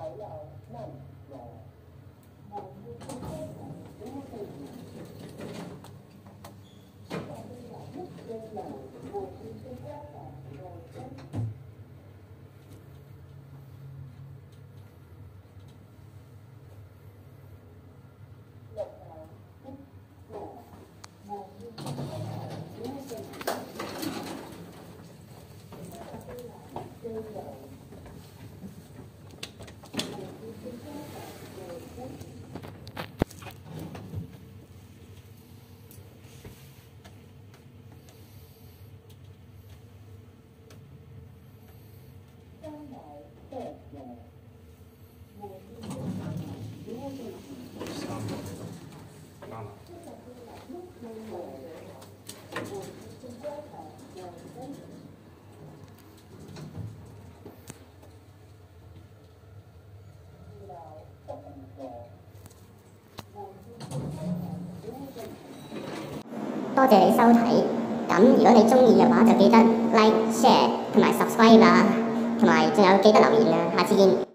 多謝你收睇，咁如果你中意嘅話，就記得 like、share 同埋 subscribe 啦，同埋仲有記得留言啊，下次見。